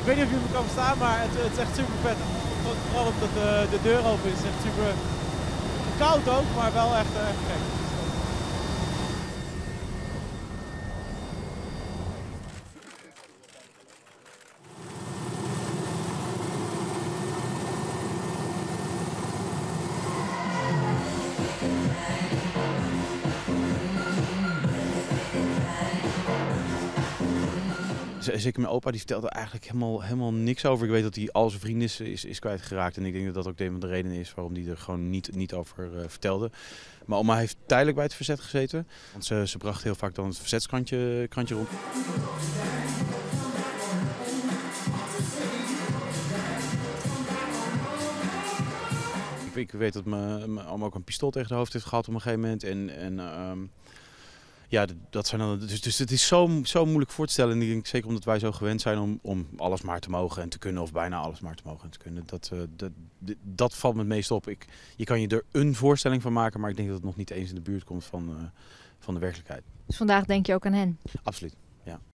Ik weet niet of jullie me kan verstaan, maar het is echt super vet. Vooral omdat de deur open is. Het is echt super koud ook, maar wel echt gek. Zeker mijn opa die vertelde er eigenlijk helemaal niks over. Ik weet dat hij al zijn vrienden is kwijtgeraakt. En ik denk dat dat ook een van de redenen is waarom hij er gewoon niet over vertelde. Mijn oma heeft tijdelijk bij het verzet gezeten. Want ze bracht heel vaak dan het verzetskrantje rond. Ik weet dat mijn oma ook een pistool tegen de hoofd heeft gehad op een gegeven moment. Ja, dat zijn dan, dus het is zo moeilijk voor te stellen. En ik denk, zeker omdat wij zo gewend zijn om alles maar te mogen en te kunnen. Of bijna alles maar te mogen en te kunnen. Dat valt me het meest op. Je kan je er een voorstelling van maken. Maar ik denk dat het nog niet eens in de buurt komt van de werkelijkheid. Dus vandaag denk je ook aan hen? Absoluut, ja.